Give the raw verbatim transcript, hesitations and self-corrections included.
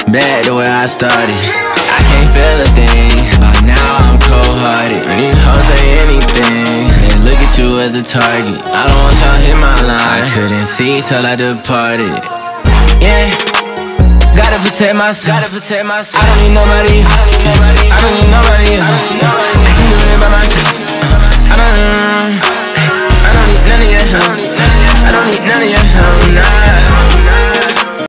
Back to where I started. I can't feel a thing. By now I'm cold-hearted. When these hoes say anything, they look at you as a target. I don't want y'all hit my line. I couldn't see till I departed. Yeah, gotta protect myself. Gotta protect myself. I don't need nobody. I don't need nobody. I don't need nobody. I can't do it by myself.